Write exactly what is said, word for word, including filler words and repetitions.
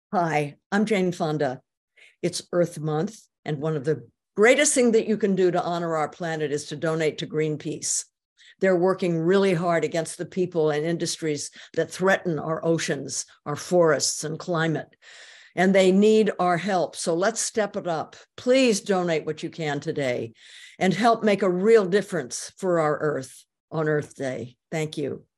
Hi, I'm Jane Fonda. It's Earth Month, and one of the greatest things that you can do to honor our planet is to donate to Greenpeace. They're working really hard against the people and industries that threaten our oceans, our forests, and climate. And they need our help. So let's step it up. Please donate what you can today and help make a real difference for our Earth on Earth Day. Thank you.